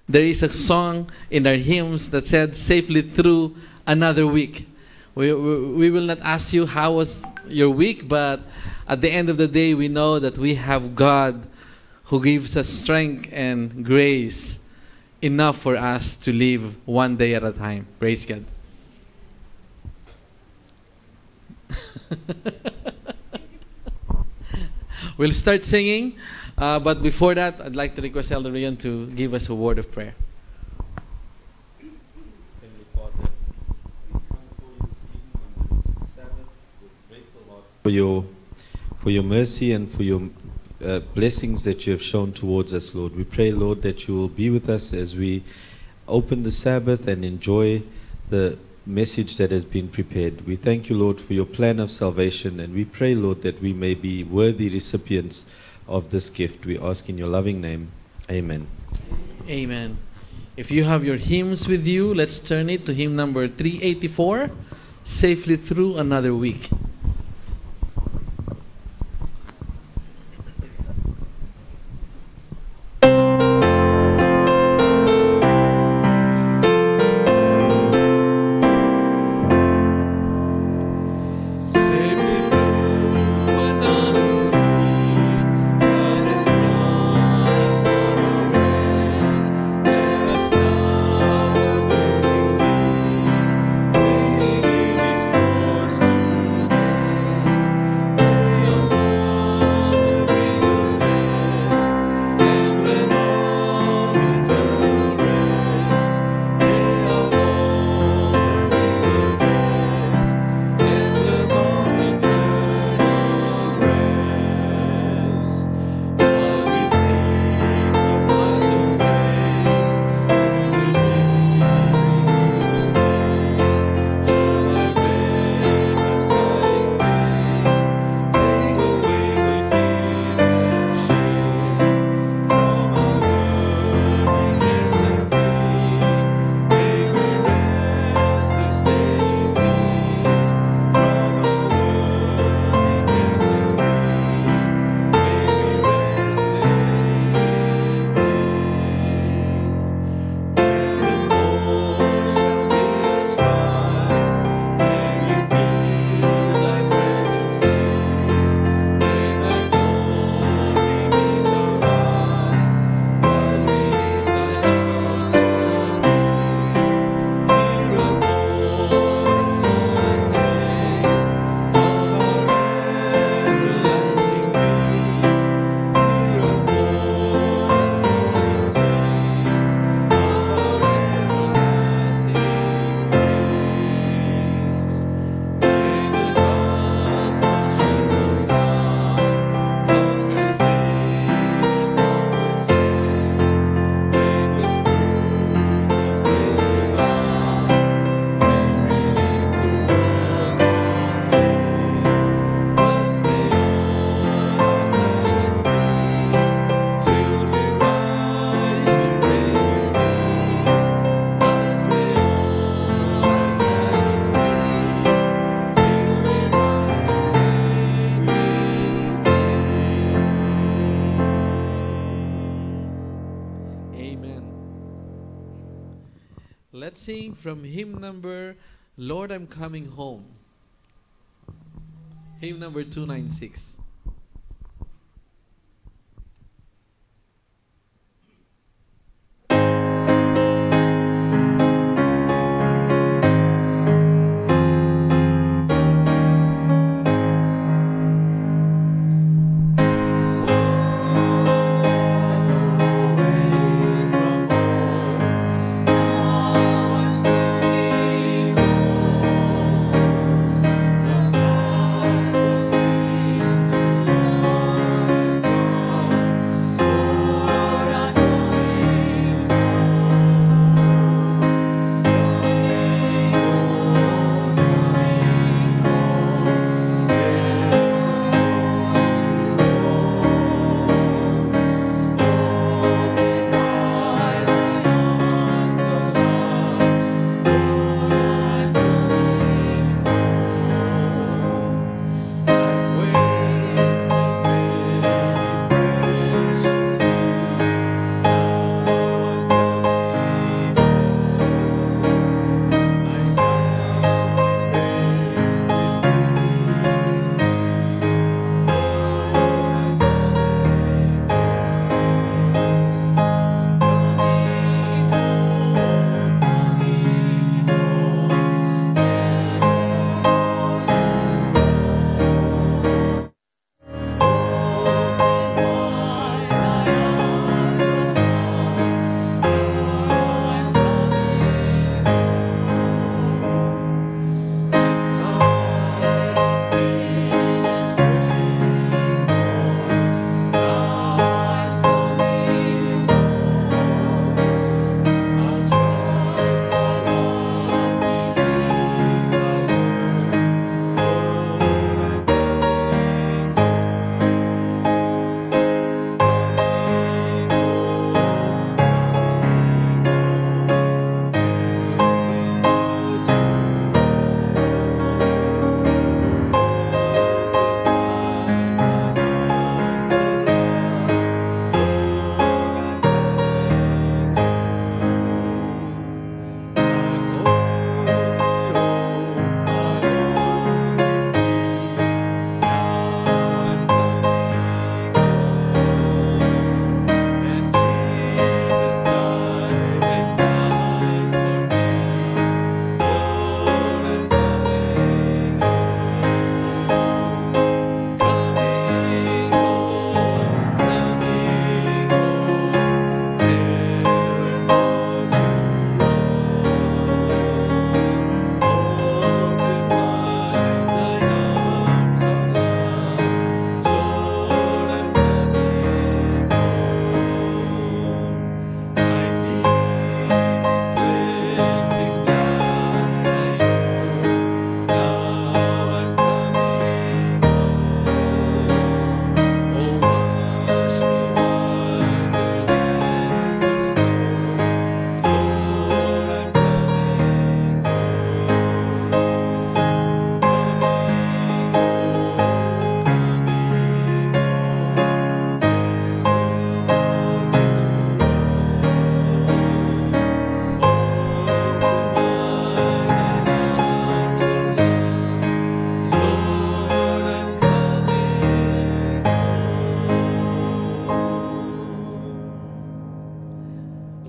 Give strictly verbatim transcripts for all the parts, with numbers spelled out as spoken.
There is a song in our hymns that said, safely through another week. We, we, we will not ask you how was your week, but at the end of the day, we know that we have God who gives us strength and grace enough for us to live one day at a time. Praise God. We'll start singing, uh, but before that, I'd like to request Elder Rion to give us a word of prayer. Heavenly Father, we come before you this evening on this Sabbath with grateful hearts for your, for your mercy and for your uh, blessings that you have shown towards us, Lord. We pray, Lord, that you will be with us as we open the Sabbath and enjoy the message that has been prepared. We thank you, Lord, for your plan of salvation, and we pray, Lord, that we may be worthy recipients of this gift. We ask in your loving name. Amen. Amen. If you have your hymns with you, let's turn it to hymn number three eighty-four, Safely Through Another Week. Let's sing from hymn number Lord, I'm Coming Home. Hymn number two ninety-six. The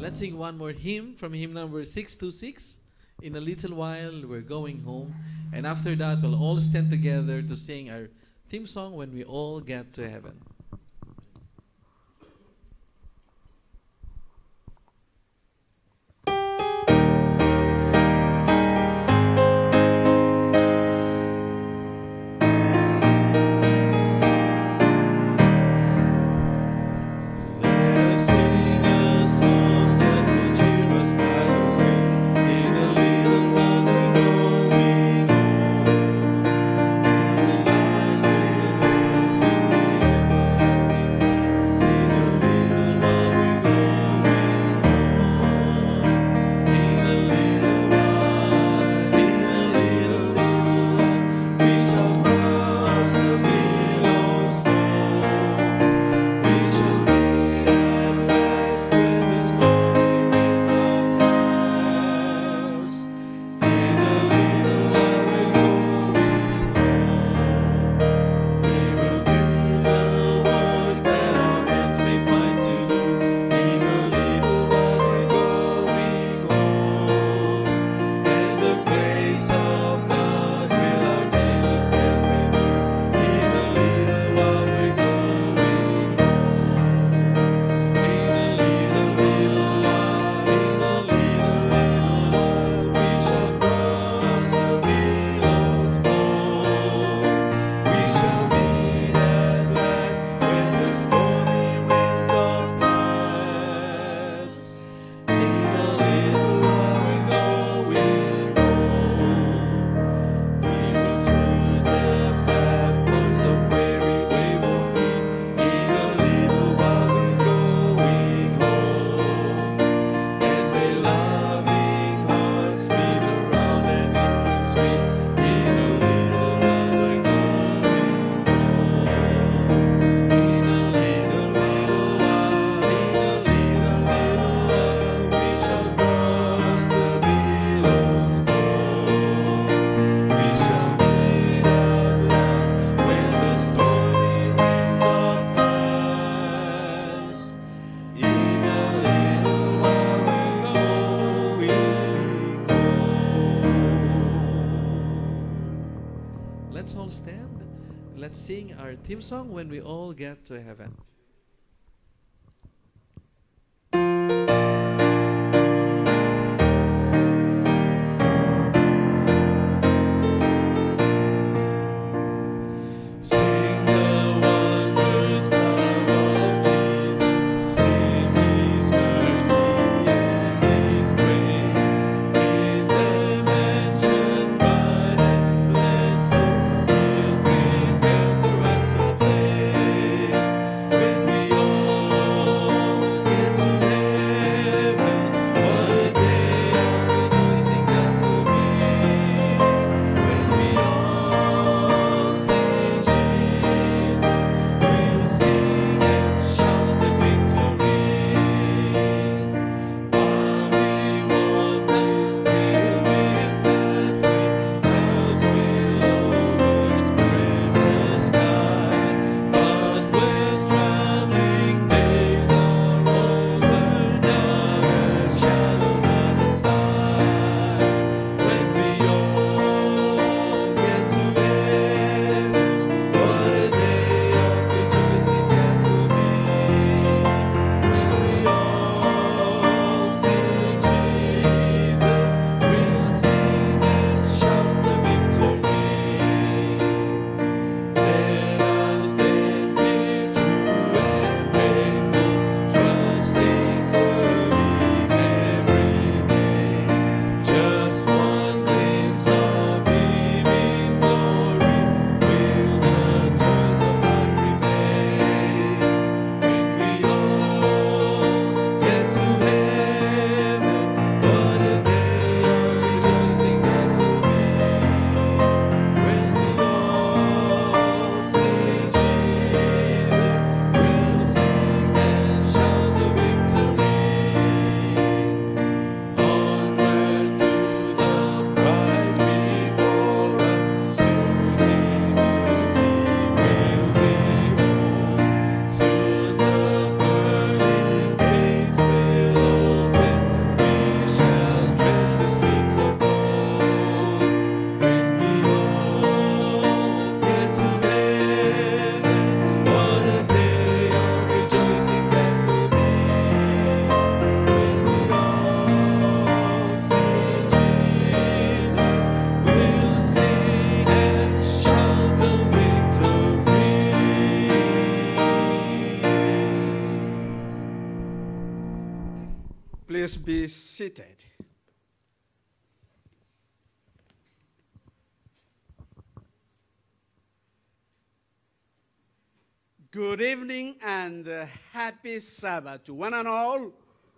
let's sing one more hymn from hymn number six two six. In a little while, we're going home. And after that, we'll all stand together to sing our theme song, When We All Get to Heaven. Let's sing our theme song, When We All Get to Heaven. When Please be seated. Good evening and uh, happy Sabbath to one and all.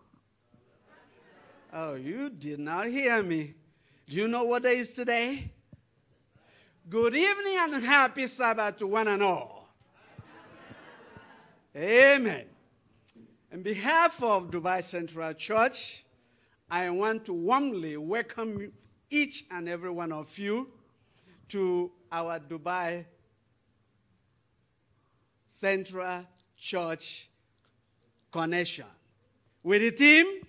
Oh, you did not hear me. Do you know what day is today? Good evening and happy Sabbath to one and all. Amen. On behalf of Dubai Central Church, I want to warmly welcome each and every one of you to our Dubai Central Church connection. With the team,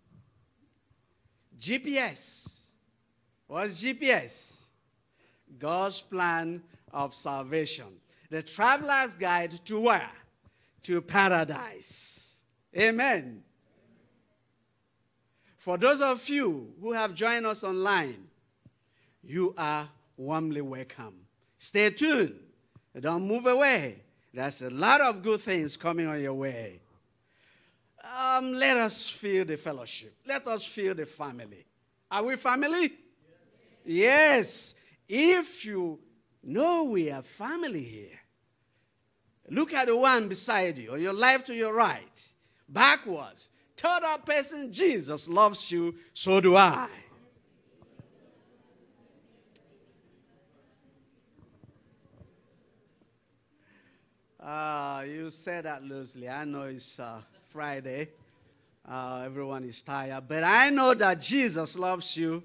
G P S. What's G P S? God's plan of salvation. The traveler's guide to where? To paradise. Amen. For those of you who have joined us online, you are warmly welcome. Stay tuned. Don't move away. There's a lot of good things coming on your way. Um, let us feel the fellowship. Let us feel the family. Are we family? Yes. Yes. If you know we are family here, look at the one beside you, or your life to your right, backwards. Tell that person, Jesus loves you, so do I. Uh, you said that loosely. I know it's uh, Friday. Uh, everyone is tired. But I know that Jesus loves you.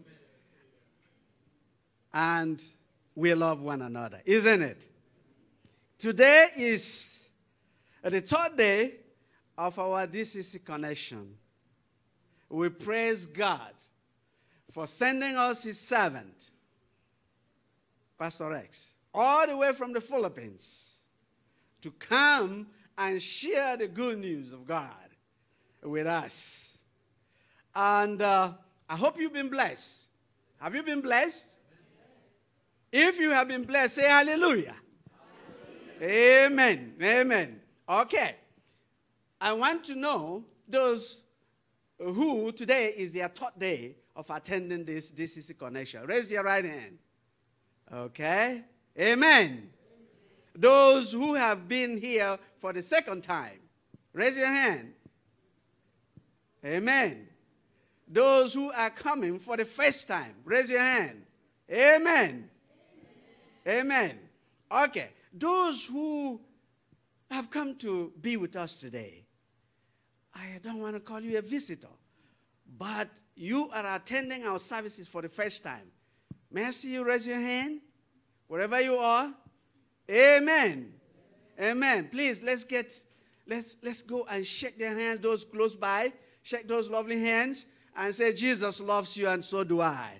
And we love one another. Isn't it? Today is the third day of our D C C connection. We praise God for sending us his servant, Pastor Rex, all the way from the Philippines, to come and share the good news of God with us. And uh, I hope you've been blessed. Have you been blessed? If you have been blessed, say hallelujah. Hallelujah. Amen. Amen. Okay. I want to know those who today is their third day of attending this D C C connection. Raise your right hand. Okay. Amen. Those who have been here for the second time, raise your hand. Amen. Those who are coming for the first time, raise your hand. Amen. Amen. Okay. Those who have come to be with us today, I don't want to call you a visitor, but you are attending our services for the first time. May I see you raise your hand? Wherever you are. Amen. Amen. Please, let's get, let's, let's go and shake their hands, those close by. Shake those lovely hands and say, Jesus loves you and so do I.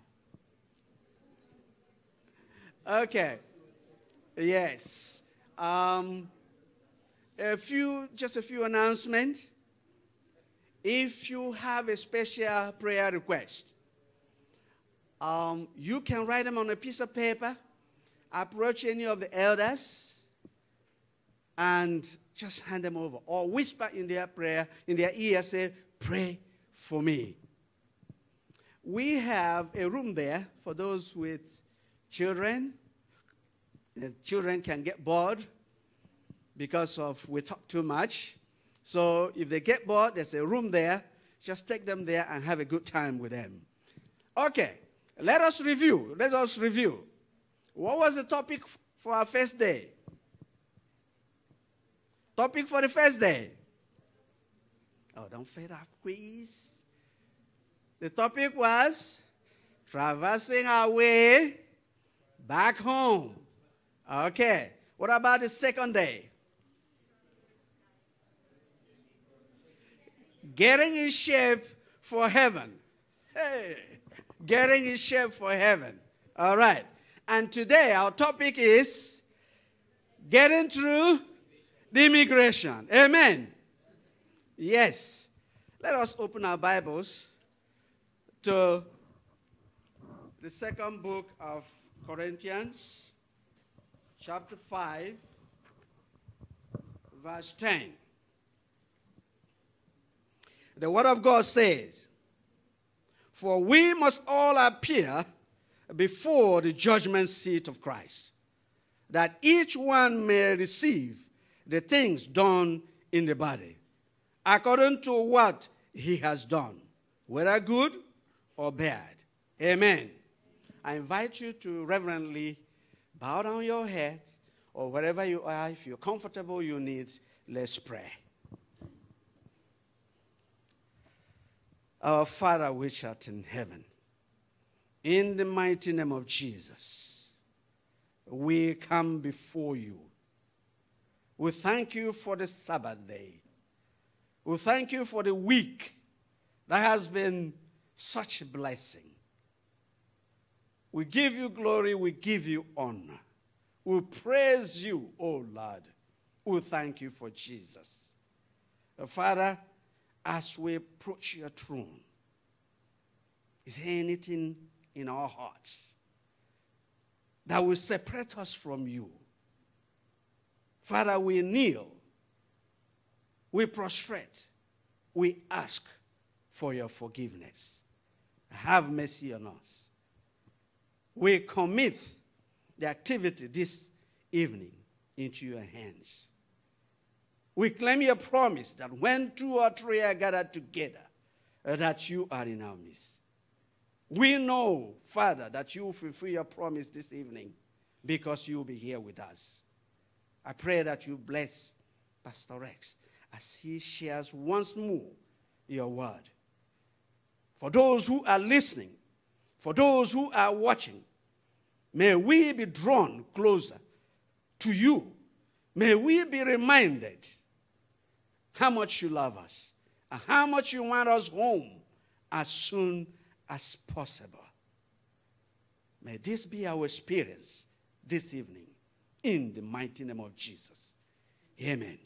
Okay. Yes. Um, a few, just a few announcements. If you have a special prayer request, um, you can write them on a piece of paper, approach any of the elders, and just hand them over. Or whisper in their prayer, in their ear, say, pray for me. We have a room there for those with children. The children can get bored because of we talk too much. So if they get bored, there's a room there. Just take them there and have a good time with them. Okay, let us review. Let us review. What was the topic for our first day? Topic for the first day. Oh, don't fade off, please. The topic was traversing our way back home. Okay. What about the second day? Getting in shape for heaven. Hey, getting in shape for heaven. All right. And today our topic is getting through the immigration. Amen. Yes. Let us open our Bibles to the second book of Corinthians, chapter five, verse ten. The Word of God says, For we must all appear before the judgment seat of Christ, that each one may receive the things done in the body, according to what he has done, whether good or bad. Amen. I invite you to reverently bow down your head, or wherever you are, if you're comfortable, you need, let's pray. Our Father which art in heaven, in the mighty name of Jesus, we come before you. We thank you for the Sabbath day. We thank you for the week that has been such a blessing. We give you glory, we give you honor. We praise you, O Lord. We thank you for Jesus. Father, as we approach your throne, is there anything in our hearts that will separate us from you? Father, we kneel, we prostrate, we ask for your forgiveness. Have mercy on us. We commit the activity this evening into your hands. We claim your promise that when two or three are gathered together, uh, that you are in our midst. We know, Father, that you will fulfill your promise this evening because you will be here with us. I pray that you bless Pastor Rex as he shares once more your word. For those who are listening, for those who are watching, may we be drawn closer to you. May we be reminded how much you love us and how much you want us home as soon as possible. May this be our experience this evening in the mighty name of Jesus. Amen.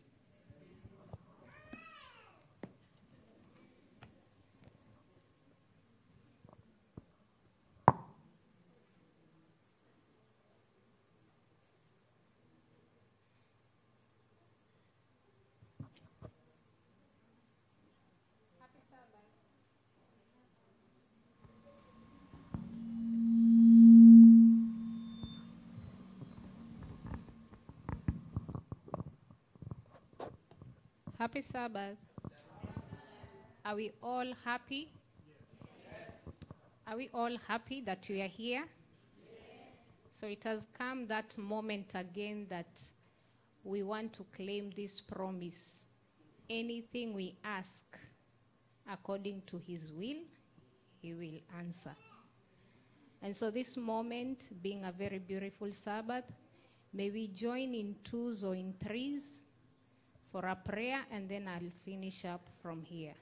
Happy Sabbath. Are we all happy? Yes. Are we all happy that we are here? Yes. So it has come that moment again that we want to claim this promise. Anything we ask according to his will, he will answer. And so this moment, being a very beautiful Sabbath, may we join in twos or in threes for a prayer, and then I'll finish up from here.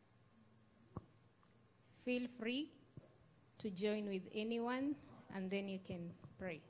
Feel free to join with anyone, and then you can pray.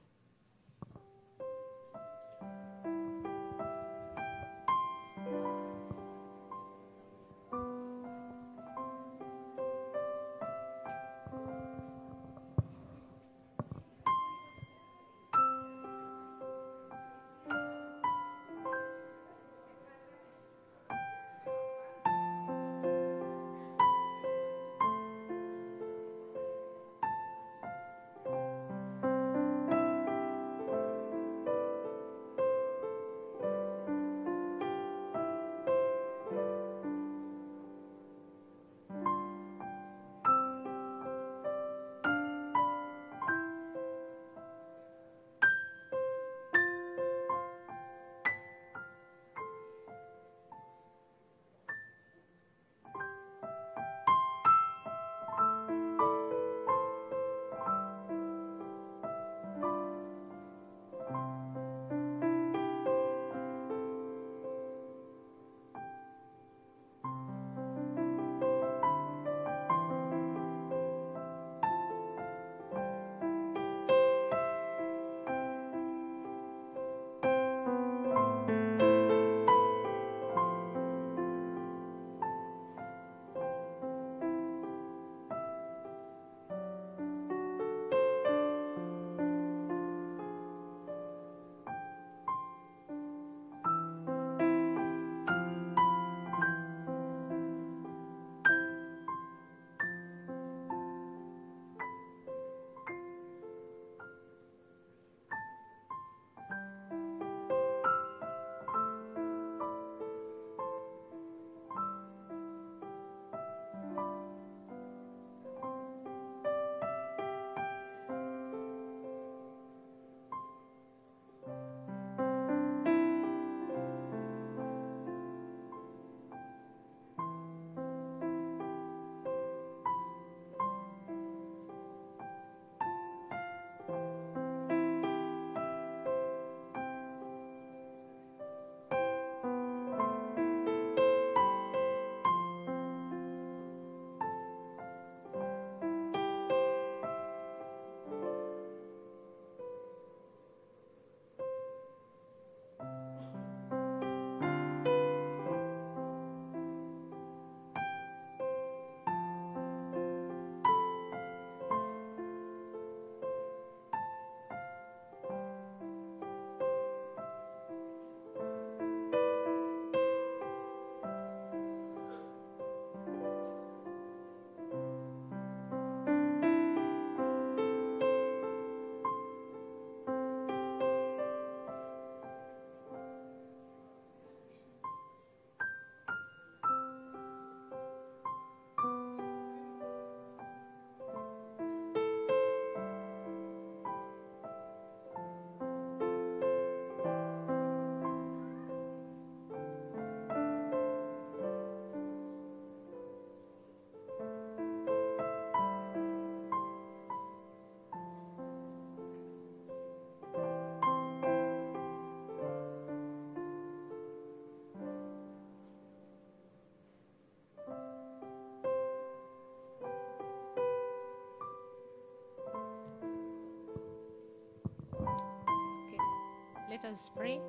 Let us pray.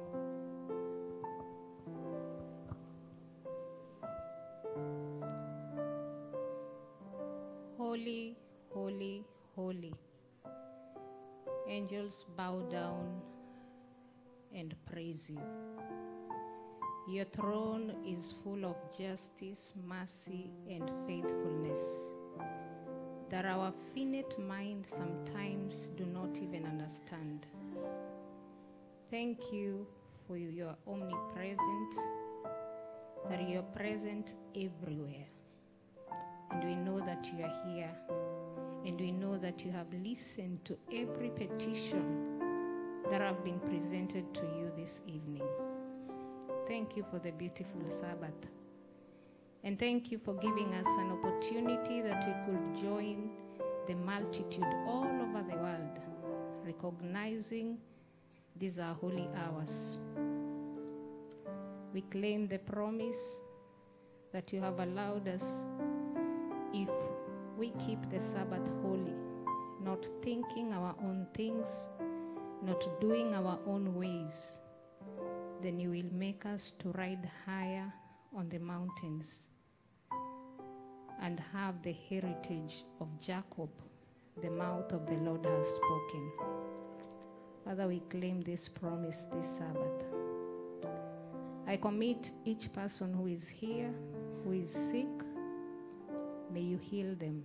Holy, holy, holy. Angels bow down and praise you. Your throne is full of justice, mercy, and faithfulness that our finite mind sometimes do not even understand. Thank you for your omnipresent, that you are present everywhere. And we know that you are here. And we know that you have listened to every petition that have been presented to you this evening. Thank you for the beautiful Sabbath. And thank you for giving us an opportunity that we could join the multitude all over the world, recognizing these are holy hours. We claim the promise that you have allowed us, if we keep the Sabbath holy, not thinking our own things, not doing our own ways, then you will make us to ride higher on the mountains and have the heritage of Jacob. The mouth of the Lord has spoken. Father, we claim this promise this Sabbath. I commit each person who is here, who is sick. May you heal them.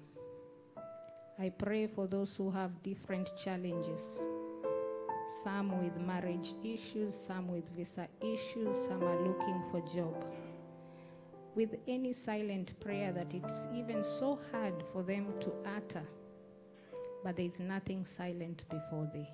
I pray for those who have different challenges. Some with marriage issues, some with visa issues, some are looking for job. With any silent prayer that it's even so hard for them to utter, but there is nothing silent before thee.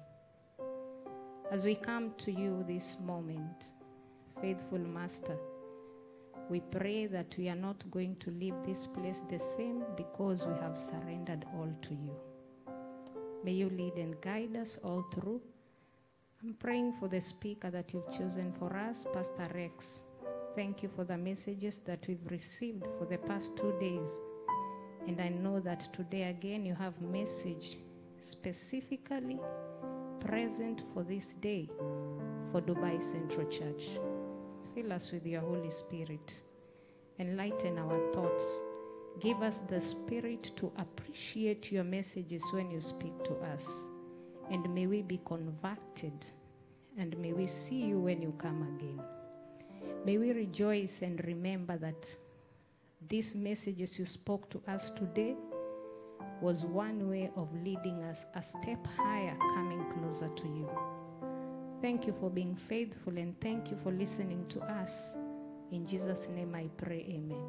As we come to you this moment, faithful Master, we pray that we are not going to leave this place the same, because we have surrendered all to you. May you lead and guide us all through. I'm praying for the speaker that you've chosen for us, Pastor Rex. Thank you for the messages that we've received for the past two days. And I know that today again you have message specifically present for this day for Dubai Central Church. Fill us with your Holy Spirit. Enlighten our thoughts. Give us the spirit to appreciate your messages when you speak to us. And may we be converted. And may we see you when you come again. May we rejoice and remember that these messages you spoke to us today was one way of leading us a step higher, coming closer to you. Thank you for being faithful, and thank you for listening to us. In Jesus' name I pray, amen.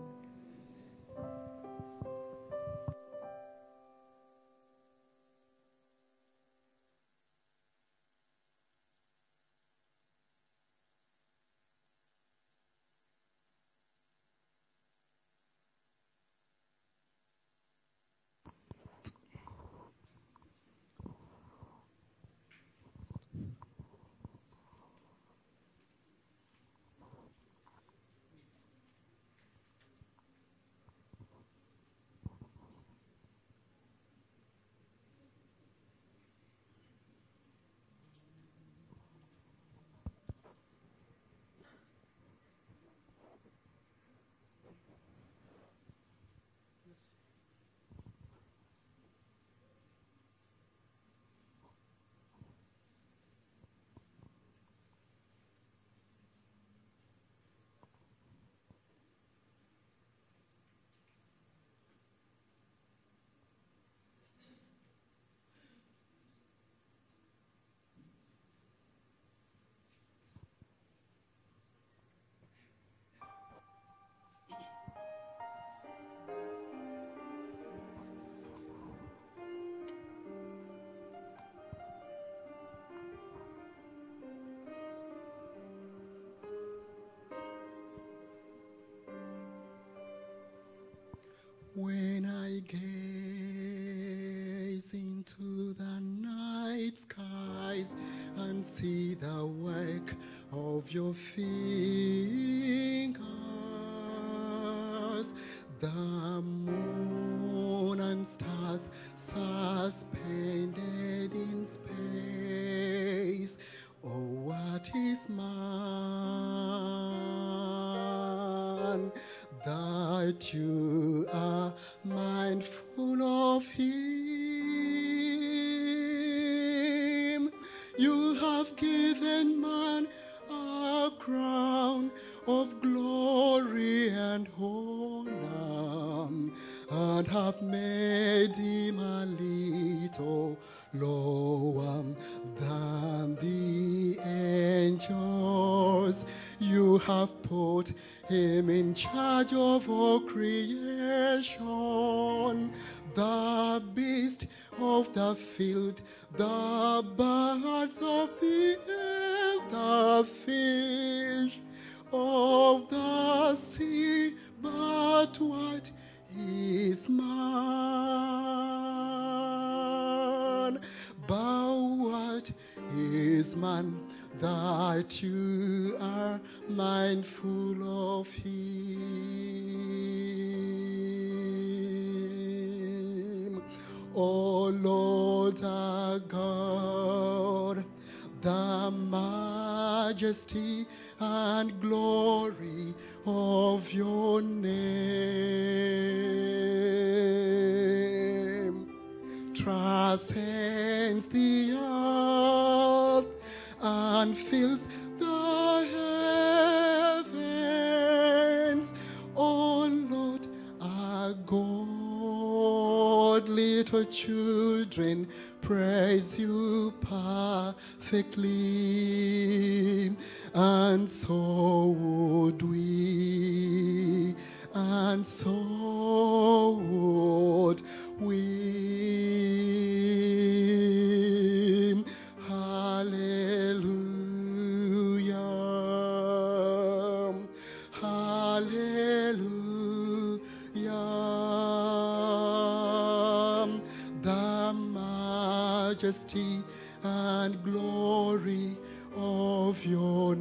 When I gaze into the night skies and see the work of your fingers, the moon and stars suspended in space, oh, what that you are mindful of him. You have given man a crown of glory and honor, and have made him a little lower than the angels. You have put him in charge of all creation, the beast of the field, the birds of the air, the fish of the sea. But what is man? But what is man that you are mindful of him? O Lord our God, the majesty and glory of your name transcends the earth and fills the heavens. O Lord our God, little children praise you perfectly, and so would we, and so would we. Hallelujah, hallelujah. The majesty and glory of your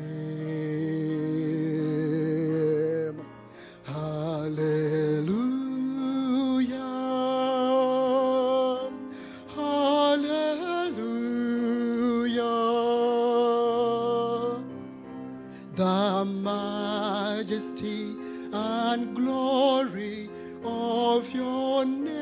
name. Hallelujah, hallelujah. The majesty and glory of your name.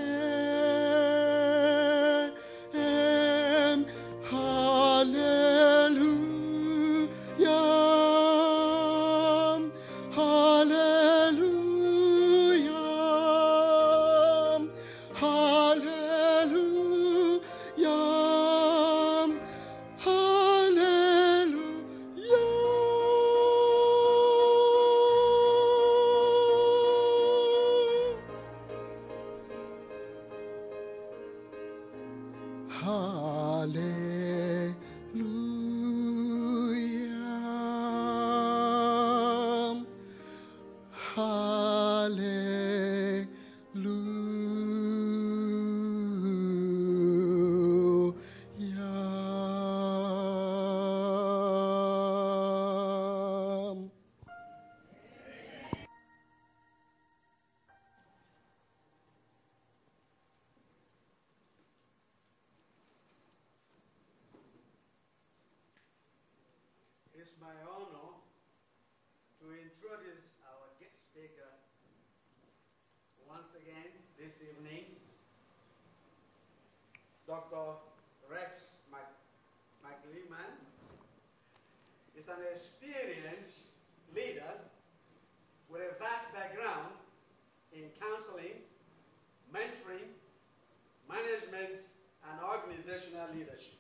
It's my honor to introduce our guest speaker once again this evening, Doctor Rex Mac- McLeeman. Is an experienced leader with a vast background in counseling, mentoring, management, and organizational leadership.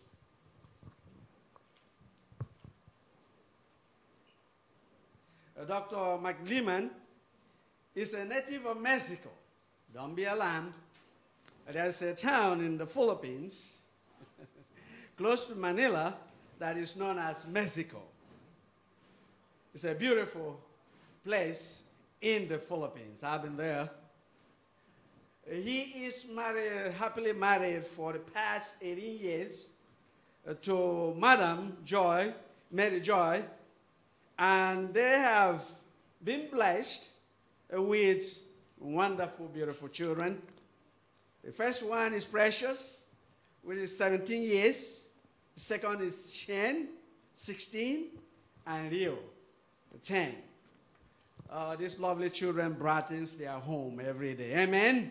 Uh, Doctor McLeeman is a native of Mexico. Don't be alarmed. There's a town in the Philippines, close to Manila, that is known as Mexico. It's a beautiful place in the Philippines. I've been there. He is married, happily married for the past eighteen years uh, to Madam Joy, Mary Joy, and they have been blessed uh, with wonderful, beautiful children. The first one is Precious, which is seventeen years. The second is Shen, sixteen, and Leo, ten. uh, these lovely children brought in their home every day. Amen? Amen.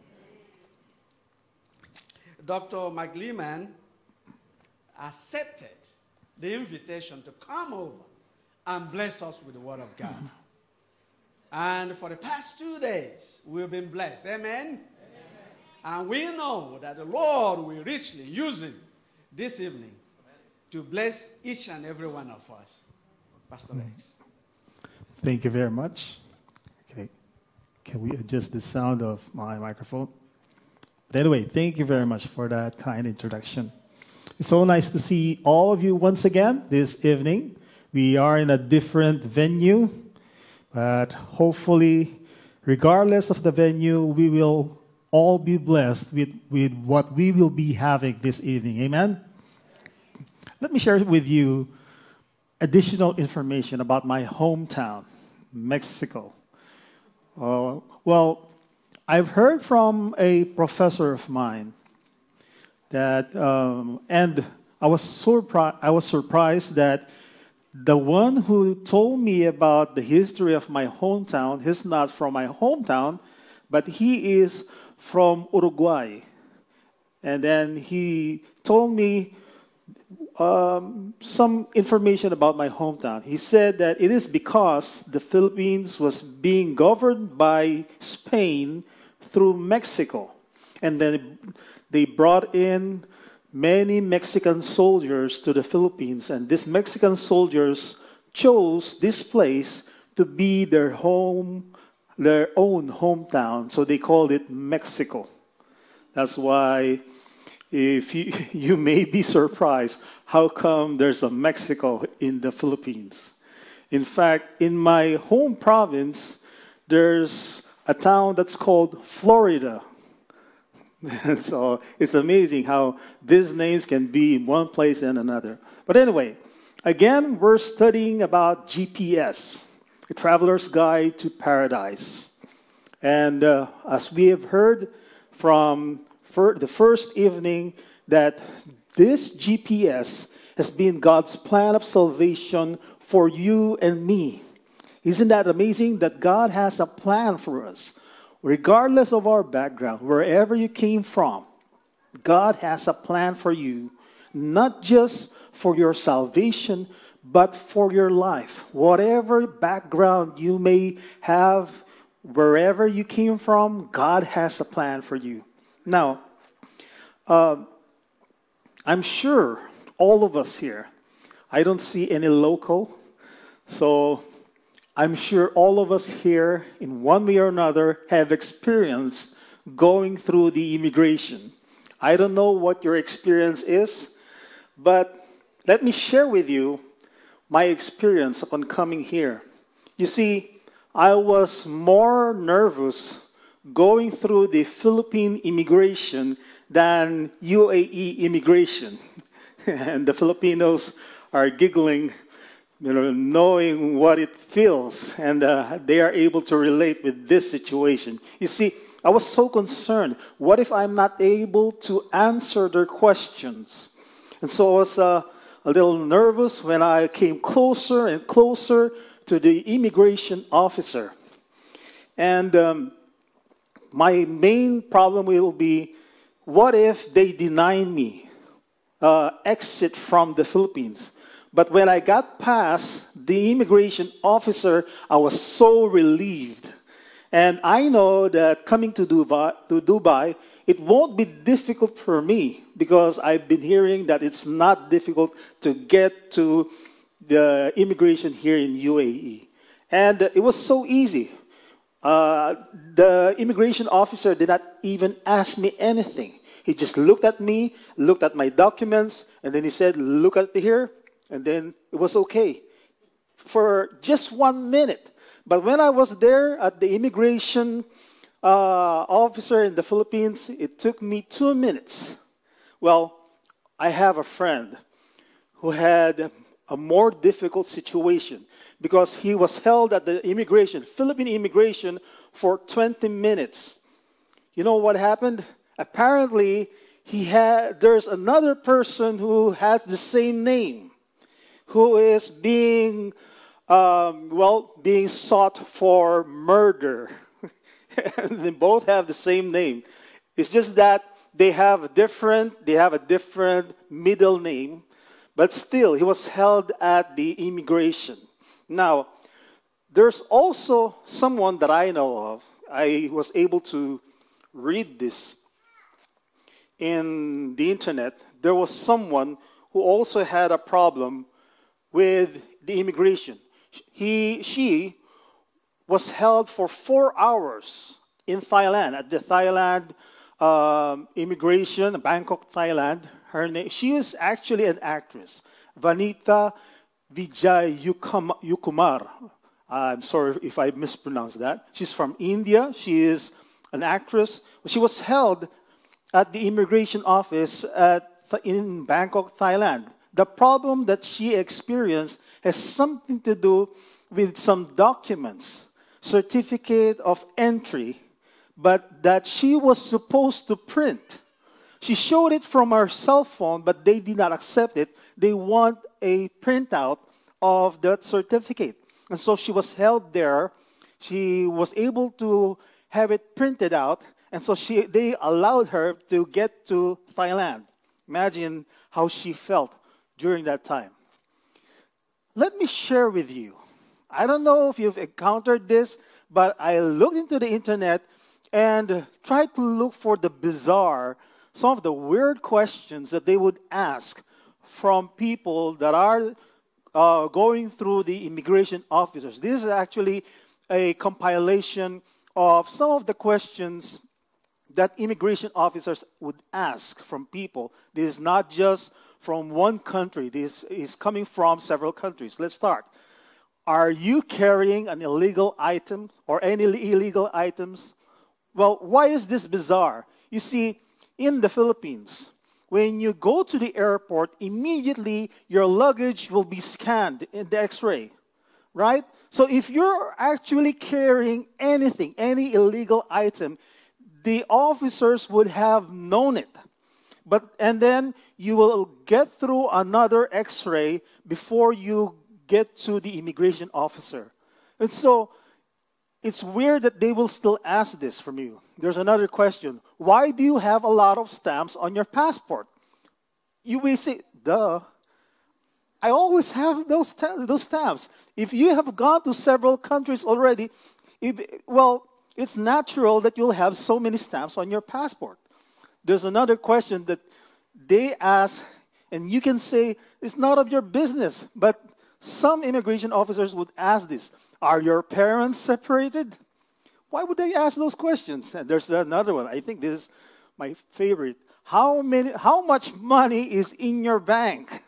Doctor McLeeman accepted the invitation to come over and bless us with the Word of God. And for the past two days, we've been blessed. Amen? Amen? And we know that the Lord will richly use him this evening to bless each and every one of us. Pastor Rex. Thank you very much. Okay. Can we adjust the sound of my microphone? But anyway, thank you very much for that kind introduction. It's so nice to see all of you once again this evening. We are in a different venue, but hopefully, regardless of the venue, we will all be blessed with, with what we will be having this evening. Amen? Let me share with you additional information about my hometown, Mexico. Uh, well, I've heard from a professor of mine that, um, and I was, surpri- I was surprised that the one who told me about the history of my hometown, he's not from my hometown, but he is from Uruguay. And then he told me um, some information about my hometown. He said that it is because the Philippines was being governed by Spain through Mexico. And then they brought in many Mexican soldiers to the Philippines, and these Mexican soldiers chose this place to be their home, their own hometown, so they called it Mexico. That's why if you, you may be surprised, how come there's a Mexico in the Philippines? In fact, in my home province, there's a town that's called Florida. So it's amazing how these names can be in one place and another. But anyway, again, we're studying about G P S, a traveler's guide to paradise. And uh, as we have heard from fir- the first evening, that this G P S has been God's plan of salvation for you and me. Isn't that amazing that God has a plan for us? Regardless of our background, wherever you came from, God has a plan for you, not just for your salvation, but for your life. Whatever background you may have, wherever you came from, God has a plan for you. Now, uh, I'm sure all of us here, I don't see any local, so I'm sure all of us here, in one way or another, have experienced going through the immigration. I don't know what your experience is, but let me share with you my experience upon coming here. You see, I was more nervous going through the Philippine immigration than U A E immigration. And the Filipinos are giggling, you know, knowing what it feels, and uh, they are able to relate with this situation. You see, I was so concerned. What if I'm not able to answer their questions? And so I was uh, a little nervous when I came closer and closer to the immigration officer. And um, my main problem will be, what if they deny me uh, exit from the Philippines? But when I got past the immigration officer, I was so relieved. And I know that coming to Dubai, to Dubai, it won't be difficult for me, because I've been hearing that it's not difficult to get to the immigration here in U A E. And it was so easy. Uh, the immigration officer did not even ask me anything. He just looked at me, looked at my documents, and then he said, look at here. And then it was okay for just one minute. But when I was there at the immigration uh, officer in the Philippines, it took me two minutes. Well, I have a friend who had a more difficult situation because he was held at the immigration, Philippine immigration, for twenty minutes. You know what happened? Apparently, he had, there's another person who has the same name, who is being um, well, being sought for murder. And they both have the same name. It's just that they have a different, they have a different middle name, but still, he was held at the immigration. Now, there's also someone that I know of. I was able to read this in the internet. There was someone who also had a problem with the immigration. He, she was held for four hours in Thailand, at the Thailand um, immigration, Bangkok, Thailand. Her name, she is actually an actress, Vanita Vijayukumar. I'm sorry if I mispronounced that. She's from India. She is an actress. She was held at the immigration office at, in Bangkok, Thailand. The problem that she experienced has something to do with some documents, certificate of entry, but that she was supposed to print. She showed it from her cell phone, but they did not accept it. They want a printout of that certificate. And so she was held there. She was able to have it printed out. And so she, they allowed her to get to Thailand. Imagine how she felt during that time. Let me share with you. I don't know if you've encountered this, but I looked into the internet and tried to look for the bizarre, some of the weird questions that they would ask from people that are uh, going through the immigration officers. This is actually a compilation of some of the questions that immigration officers would ask from people. This is not just from one country. This is coming from several countries. Let's start. Are you carrying an illegal item or any illegal items? Well, why is this bizarre? You see, in the Philippines, when you go to the airport, immediately your luggage will be scanned in the X-ray, right? So if you're actually carrying anything, any illegal item, the officers would have known it. But, and then you will get through another X-ray before you get to the immigration officer. And so it's weird that they will still ask this from you. There's another question. Why do you have a lot of stamps on your passport? You will say, duh. I always have those, those stamps. If you have gone to several countries already, if, well, it's natural that you'll have so many stamps on your passport. There's another question that they ask, and you can say, it's none of your business. But some immigration officers would ask this. Are your parents separated? Why would they ask those questions? And there's another one. I think this is my favorite. How many? How much money is in your bank?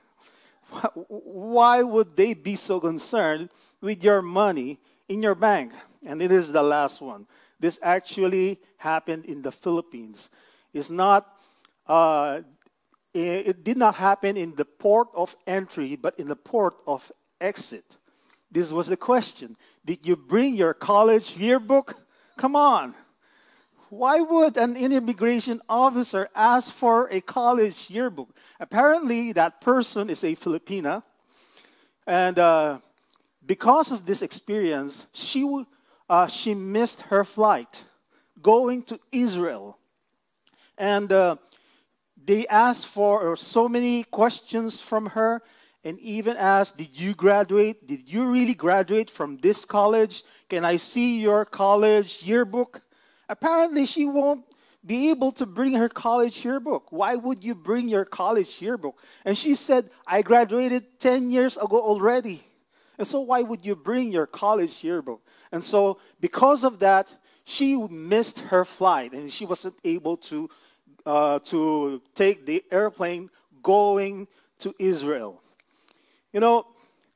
Why would they be so concerned with your money in your bank? And it is the last one. This actually happened in the Philippines. It's not, uh, it did not happen in the port of entry, but in the port of exit. This was the question. Did you bring your college yearbook? Come on. Why would an immigration officer ask for a college yearbook? Apparently, that person is a Filipina. And uh, because of this experience, she, uh, she missed her flight going to Israel. And uh, they asked for so many questions from her, and even asked, did you graduate? Did you really graduate from this college? Can I see your college yearbook? Apparently, she won't be able to bring her college yearbook. Why would you bring your college yearbook? And she said, I graduated ten years ago already. And so why would you bring your college yearbook? And so because of that, she missed her flight, and she wasn't able to, uh, to take the airplane going to Israel. You know,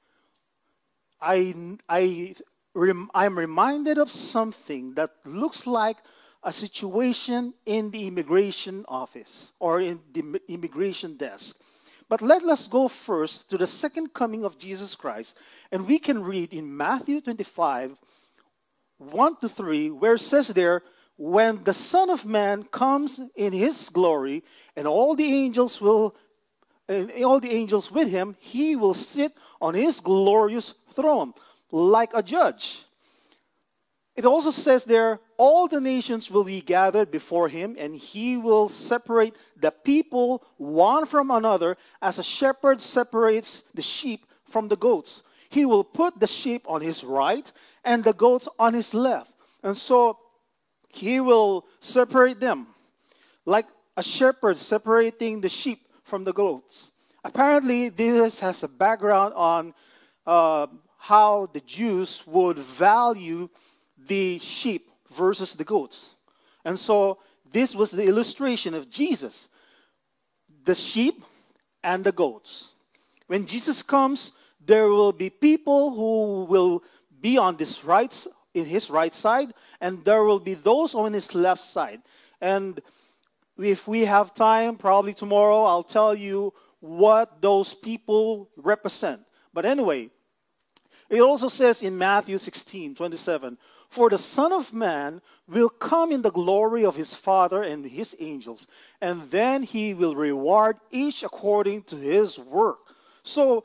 I, I, rem, I'm reminded of something that looks like a situation in the immigration office or in the immigration desk. But let us go first to the second coming of Jesus Christ, and we can read in Matthew twenty-five, one to three, where it says there, when the Son of Man comes in his glory, and all the angels will and all the angels with him, he will sit on his glorious throne. like a judge. It also says there, all the nations will be gathered before him, and he will separate the people one from another, as a shepherd separates the sheep from the goats. He will put the sheep on his right and the goats on his left. And so he will separate them like a shepherd separating the sheep from the goats. Apparently, this has a background on uh, how the Jews would value the sheep versus the goats. And so this was the illustration of Jesus, the sheep and the goats. When Jesus comes, there will be people who will be on this right, in his right side, and there will be those on his left side. And if we have time, probably tomorrow, I'll tell you what those people represent. But anyway, it also says in Matthew sixteen twenty-seven, for the Son of Man will come in the glory of his Father and his angels, and then he will reward each according to his work. So,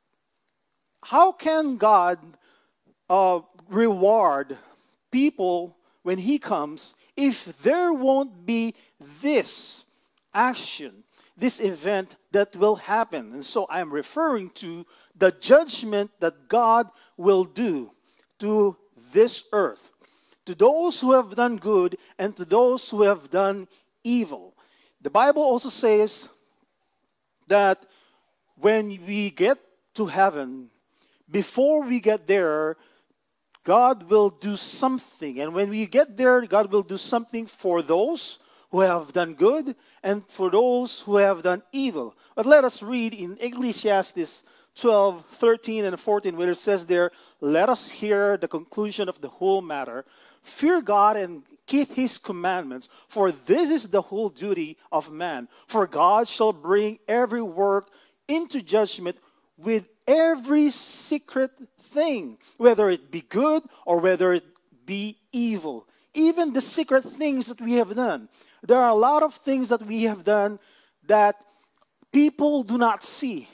how can God uh, reward people when he comes if there won't be this action, this event that will happen? And so I'm referring to the judgment that God will do to this earth, to those who have done good and to those who have done evil. The Bible also says that when we get to heaven, before we get there, God will do something. And when we get there, God will do something for those who have done good and for those who have done evil. But let us read in Ecclesiastes twelve, thirteen, and fourteen, where it says there, let us hear the conclusion of the whole matter. Fear God and keep his commandments, for this is the whole duty of man. For God shall bring every work into judgment with every secret thing, whether it be good or whether it be evil. Even the secret things that we have done. There are a lot of things that we have done that people do not see.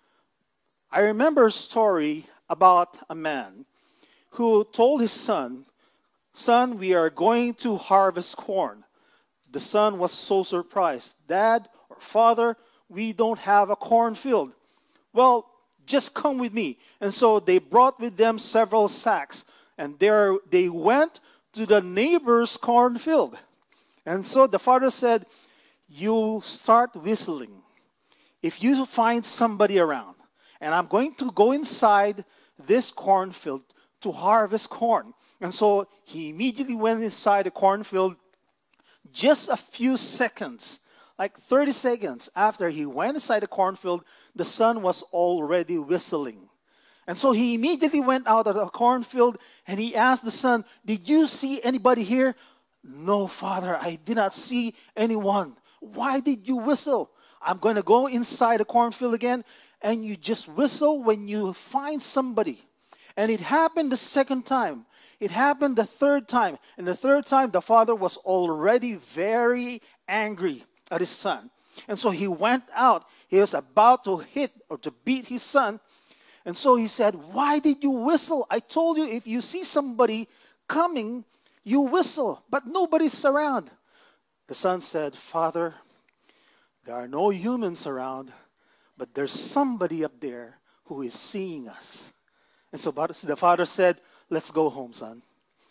I remember a story about a man who told his son, son, we are going to harvest corn. The son was so surprised. Dad or father, we don't have a cornfield. Well, just come with me. And so they brought with them several sacks. And there they went to the neighbor's cornfield. And so the father said, you start whistling. If you find somebody around, and I'm going to go inside this cornfield to harvest corn. And so he immediately went inside the cornfield. Just a few seconds, like thirty seconds after he went inside the cornfield, the son was already whistling. And so he immediately went out of the cornfield and he asked the son, did you see anybody here? No, father, I did not see anyone. Why did you whistle? I'm going to go inside the cornfield again. And you just whistle when you find somebody. And it happened the second time. It happened the third time. And the third time, the father was already very angry at his son. And so he went out. He was about to hit or to beat his son. And so he said, why did you whistle? I told you if you see somebody coming, you whistle. But nobody's around. The son said, Father, there are no humans around. But there's somebody up there who is seeing us. And so the father said, let's go home, son.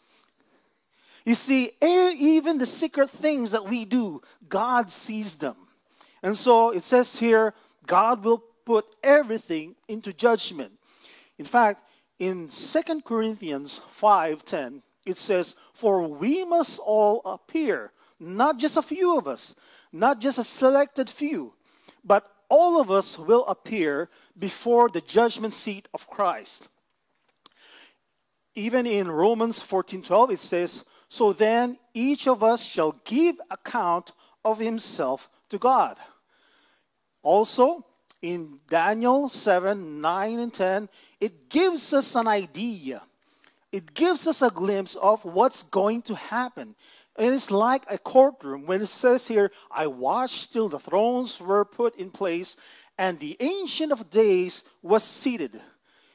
You see, even the secret things that we do, God sees them. And so it says here, God will put everything into judgment. In fact, in Second Corinthians five ten, it says, for we must all appear, not just a few of us, not just a selected few, but all of us will appear before the judgment seat of Christ. Even in Romans fourteen twelve, it says, so then each of us shall give account of himself to God. Also, in Daniel seven, nine, and ten, it gives us an idea. It gives us a glimpse of what's going to happen. And it's like a courtroom when it says here, I watched till the thrones were put in place and the Ancient of Days was seated.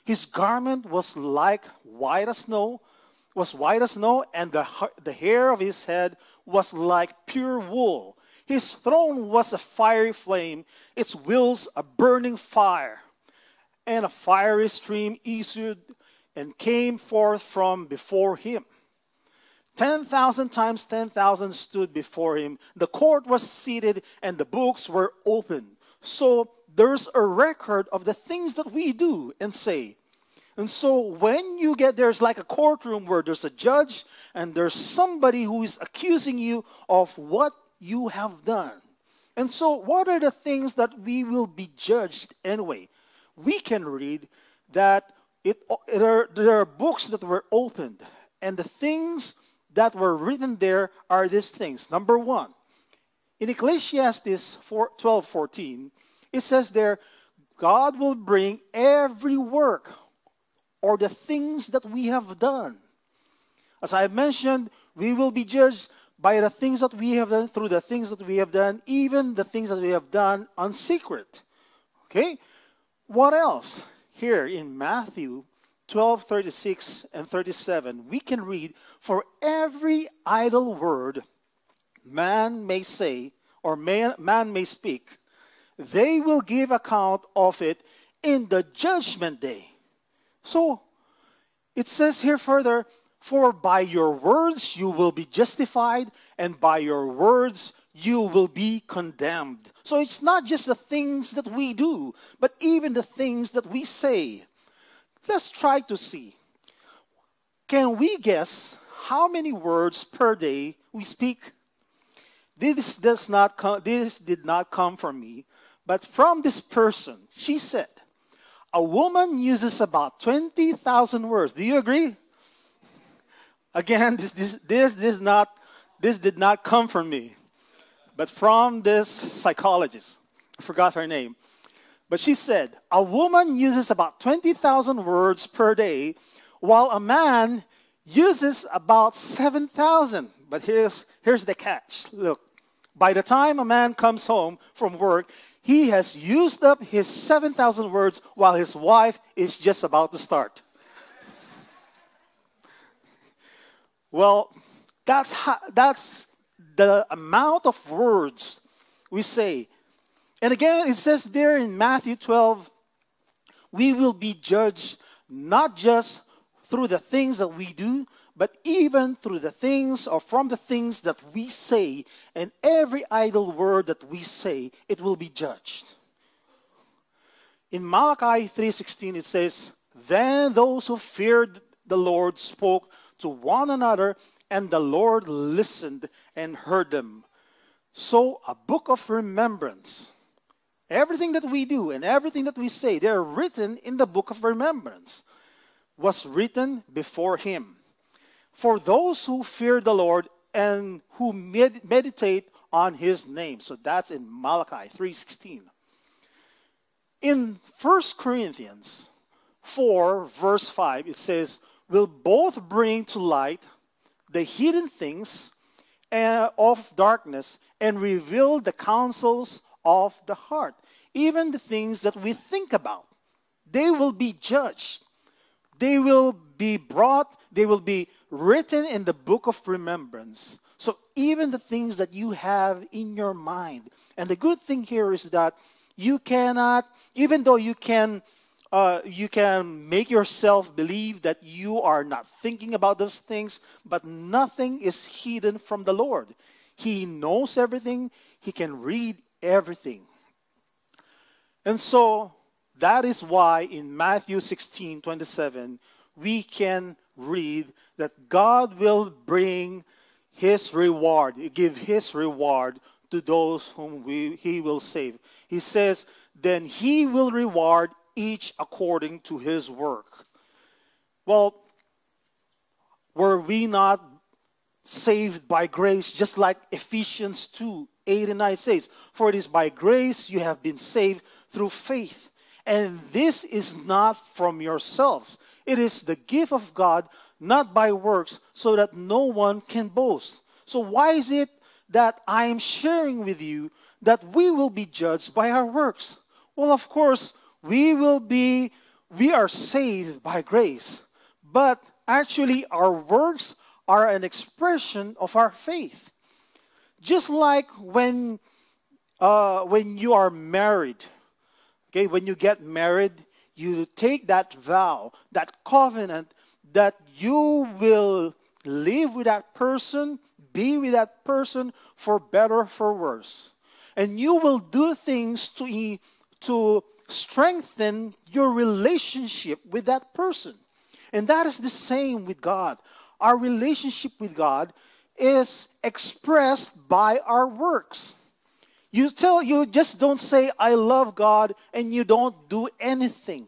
His garment was like white as snow, was white as snow, and the, the hair of his head was like pure wool. His throne was a fiery flame, its wheels a burning fire. And a fiery stream issued and came forth from before him. Ten thousand times ten thousand stood before him. The court was seated and the books were opened. So there's a record of the things that we do and say. And so when you get there's like a courtroom where there's a judge and there's somebody who is accusing you of what you have done. And so what are the things that we will be judged anyway? We can read that it, it are, there are books that were opened, and the things that were written there are these things. Number one, in Ecclesiastes twelve fourteen, it says there, God will bring every work or the things that we have done. As I mentioned, we will be judged by the things that we have done, through the things that we have done, even the things that we have done on secret. Okay? What else? Here in Matthew twelve thirty-six and thirty-seven, we can read, for every idle word man may say, or man, man may speak, they will give account of it in the judgment day. So, it says here further, for by your words you will be justified, and by your words you will be condemned. So it's not just the things that we do, but even the things that we say. Let's try to see. Can we guess how many words per day we speak? This does not come, this did not come from me, but from this person. She said, a woman uses about twenty thousand words. Do you agree? Again, this, this, this, this, not, this did not come from me, but from this psychologist. I forgot her name. But she said, a woman uses about twenty thousand words per day, while a man uses about seven thousand. But here's, here's the catch. Look, by the time a man comes home from work, he has used up his seven thousand words while his wife is just about to start. Well, that's, how, that's the amount of words we say. And again, it says there in Matthew twelve, we will be judged not just through the things that we do, but even through the things or from the things that we say. And every idle word that we say, it will be judged. In Malachi three sixteen, it says, then those who feared the Lord spoke to one another, and the Lord listened and heard them. So a book of remembrance. Everything that we do and everything that we say, they are written in the book of remembrance. Was written before him. For those who fear the Lord and who med- meditate on his name. So that's in Malachi three sixteen. In First Corinthians four, verse five, it says, will both bring to light the hidden things uh, of darkness and reveal the counsels of the heart. Even the things that we think about, they will be judged. They will be brought, they will be written in the book of remembrance. So even the things that you have in your mind. And the good thing here is that you cannot, even though you can Uh, you can make yourself believe that you are not thinking about those things, but nothing is hidden from the Lord. He knows everything. He can read everything. And so that is why in Matthew sixteen twenty-seven, we can read that God will bring his reward, give his reward to those whom we, he will save. He says, then he will reward each according to his work. Well, were we not saved by grace, just like Ephesians two, eight and nine says, for it is by grace you have been saved through faith. And this is not from yourselves. It is the gift of God, not by works, so that no one can boast. So why is it that I am sharing with you that we will be judged by our works? Well, of course, we will be we are saved by grace, but actually our works are an expression of our faith. Just like when, uh, when you are married, okay, when you get married, you take that vow, that covenant, that you will live with that person, be with that person for better or for worse. And you will do things to, to strengthen your relationship with that person. And that is the same with God. Our relationship with God is expressed by our works. You tell you just don't say I love God and you don't do anything.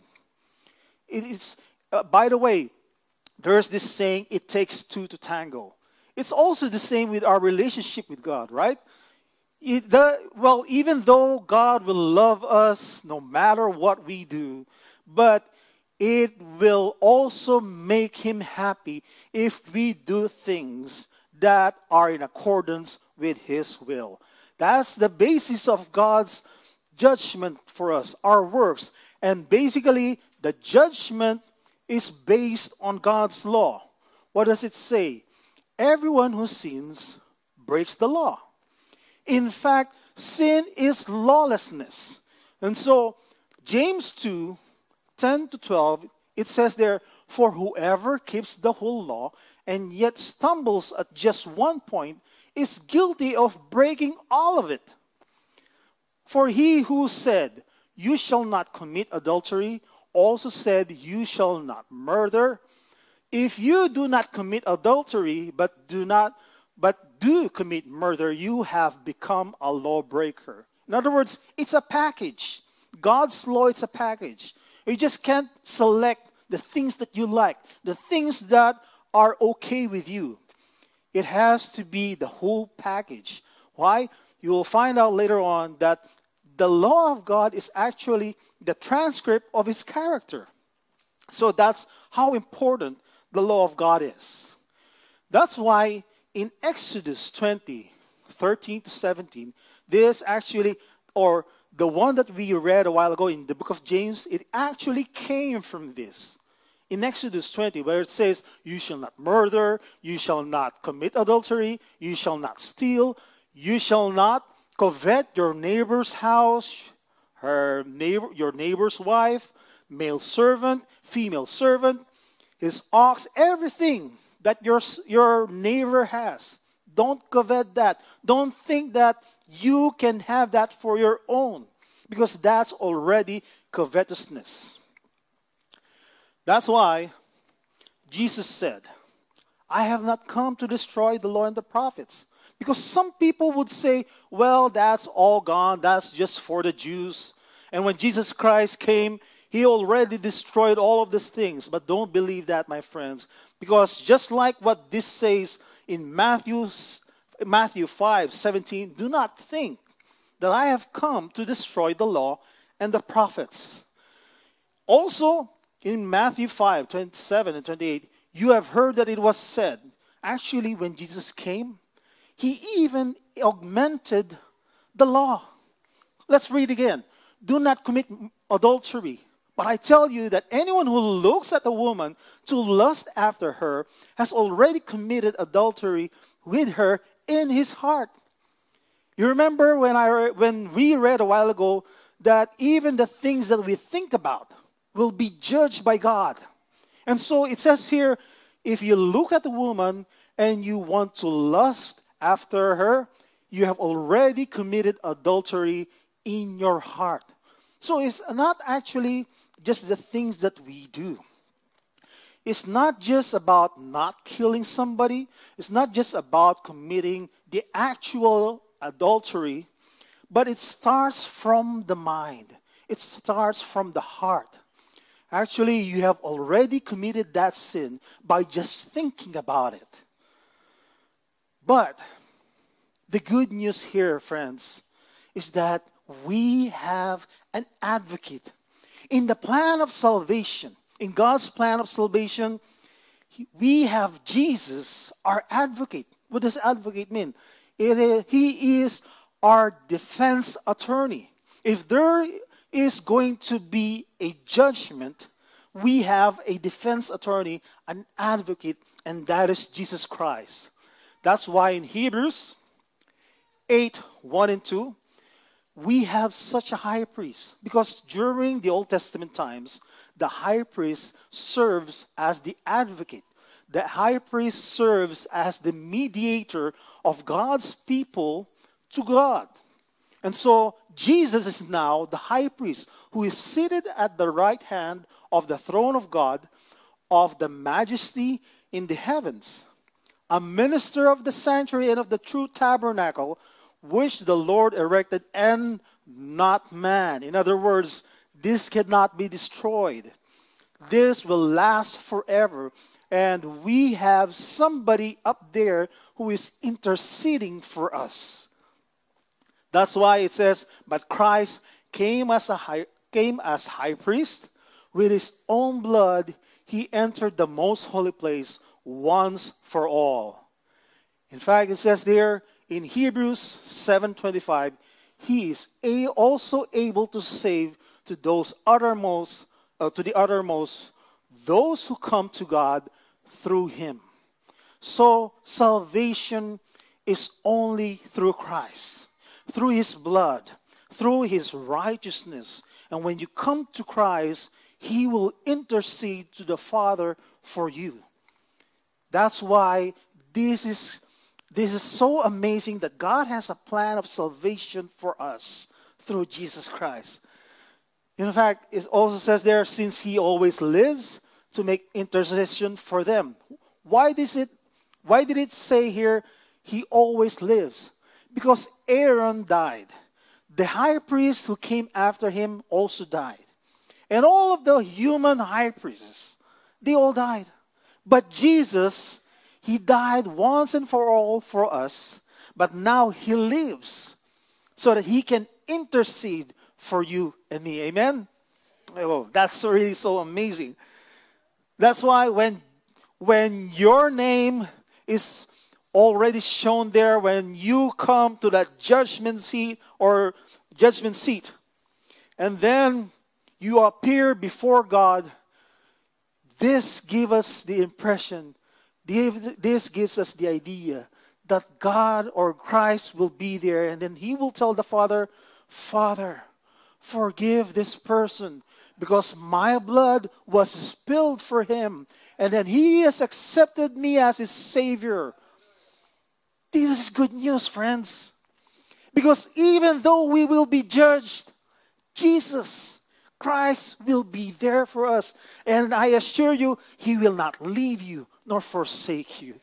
It's uh, by the way, there's this saying, it takes two to tango. It's also the same with our relationship with God, right? It, the, well, even though God will love us no matter what we do, but it will also make Him happy if we do things that are in accordance with His will. That's the basis of God's judgment for us, our works. And basically, the judgment is based on God's law. What does it say? Everyone who sins breaks the law. In fact, sin is lawlessness. And so, James two, ten to twelve, it says there, for whoever keeps the whole law and yet stumbles at just one point is guilty of breaking all of it. For he who said, you shall not commit adultery, also said, you shall not murder. If you do not commit adultery, but do not, but do commit murder, you have become a lawbreaker. In other words, it's a package. God's law, it's a package. You just can't select the things that you like, the things that are okay with you. It has to be the whole package. Why? You will find out later on that the law of God is actually the transcript of His character. So that's how important the law of God is. That's why in Exodus twenty, thirteen to seventeen, this actually, or the one that we read a while ago in the book of James, it actually came from this. In Exodus twenty, where it says, you shall not murder, you shall not commit adultery, you shall not steal, you shall not covet your neighbor's house, her neighbor, your neighbor's wife, male servant, female servant, his ox, everything that your, your neighbor has. Don't covet that. Don't think that you can have that for your own, because that's already covetousness. That's why Jesus said, I have not come to destroy the law and the prophets. Because some people would say, well, that's all gone. That's just for the Jews. And when Jesus Christ came, He already destroyed all of these things. But don't believe that, my friends. Because just like what this says in Matthew, Matthew five seventeen, do not think that I have come to destroy the law and the prophets. Also, in Matthew five twenty-seven and twenty-eight, you have heard that it was said, actually when Jesus came, He even augmented the law. Let's read again. Do not commit adultery. But I tell you that anyone who looks at a woman to lust after her has already committed adultery with her in his heart. You remember when I when we read a while ago that even the things that we think about will be judged by God. And so it says here, if you look at a woman and you want to lust after her, you have already committed adultery in your heart. So it's not actually just the things that we do. It's not just about not killing somebody. It's not just about committing the actual adultery, but it starts from the mind. It starts from the heart. Actually, you have already committed that sin by just thinking about it. But the good news here, friends, is that we have an advocate. In the plan of salvation, in God's plan of salvation, we have Jesus, our advocate. What does advocate mean? It is, he is our defense attorney. If there is going to be a judgment, we have a defense attorney, an advocate, and that is Jesus Christ. That's why in Hebrews eight, one and two, we have such a high priest. Because during the Old Testament times, the high priest serves as the advocate. The high priest serves as the mediator of God's people to God. And so Jesus is now the high priest who is seated at the right hand of the throne of God, of the majesty in the heavens, a minister of the sanctuary and of the true tabernacle, which the Lord erected and not man. In other words, this cannot be destroyed. This will last forever. And we have somebody up there who is interceding for us. That's why it says, but Christ came as a high, came as high priest. With his own blood, he entered the most holy place once for all. In fact, it says there in Hebrews seven twenty-five, he is a, also able to save to those uttermost, uh, to the uttermost, those who come to God through him. So salvation is only through Christ, through his blood, through his righteousness. And when you come to Christ, he will intercede to the Father for you. That's why this is this is so amazing that God has a plan of salvation for us through Jesus Christ. In fact, it also says there, since he always lives to make intercession for them. Why does it why did it say here he always lives? Because Aaron died. The high priest who came after him also died. And all of the human high priests, they all died. But Jesus, he died once and for all for us, but now he lives so that he can intercede for you and me. Amen? Oh, that's really so amazing. That's why when, when your name is already shown there, when you come to that judgment seat or judgment seat, and then you appear before God, this gives us the impression, this gives us the idea that God or Christ will be there, and then he will tell the Father, Father, forgive this person because my blood was spilled for him, and then he has accepted me as his Savior. This is good news, friends. Because even though we will be judged, Jesus Christ will be there for us. And I assure you, he will not leave you nor forsake you.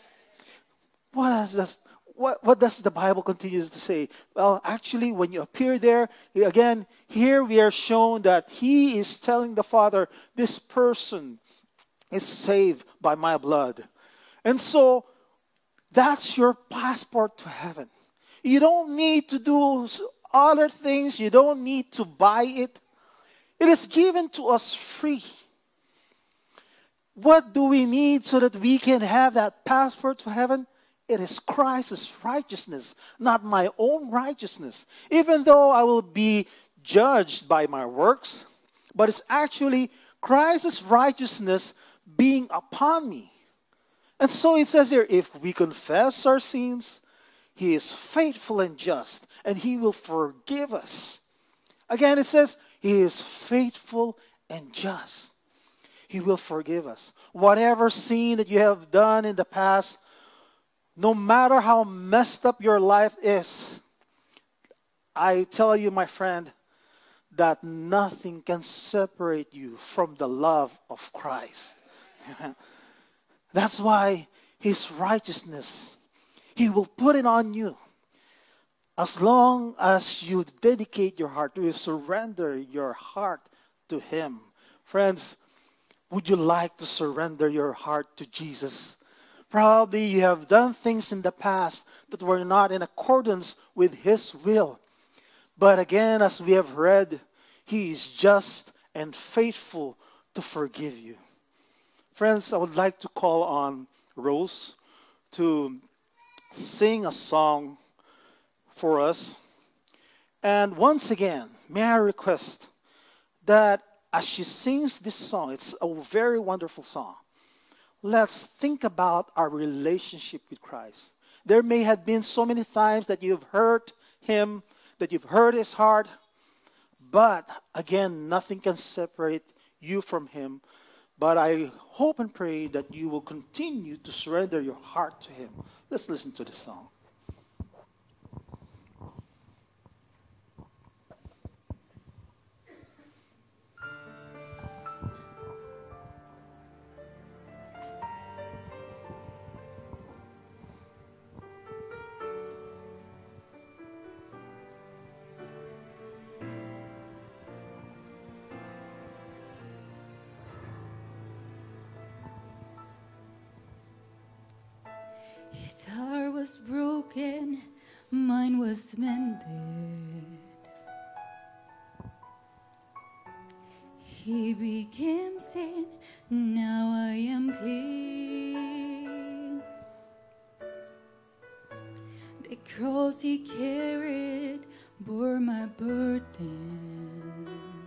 What does, this, what, what does the Bible continues to say? Well, actually, when you appear there, again, here we are shown that he is telling the Father, this person is saved by my blood. And so, that's your passport to heaven. You don't need to do other things. You don't need to buy it. It is given to us free. What do we need so that we can have that passport to heaven? It is Christ's righteousness, not my own righteousness. Even though I will be judged by my works, but it's actually Christ's righteousness being upon me. And so it says here, if we confess our sins, he is faithful and just, and he will forgive us. Again, it says, he is faithful and just. He will forgive us. Whatever sin that you have done in the past, no matter how messed up your life is, I tell you, my friend, that nothing can separate you from the love of Christ. That's why his righteousness, he will put it on you. As long as you dedicate your heart, you surrender your heart to him. Friends, would you like to surrender your heart to Jesus? Probably you have done things in the past that were not in accordance with his will. But again, as we have read, he is just and faithful to forgive you. Friends, I would like to call on Rose to sing a song for us. And once again, may I request that as she sings this song, it's a very wonderful song. Let's think about our relationship with Christ. There may have been so many times that you've hurt him, that you've hurt his heart, but again, nothing can separate you from him. But I hope and pray that you will continue to surrender your heart to him. Let's listen to the song. His heart was broken, mine was mended. He became sin, now I am clean. The cross he carried bore my burden.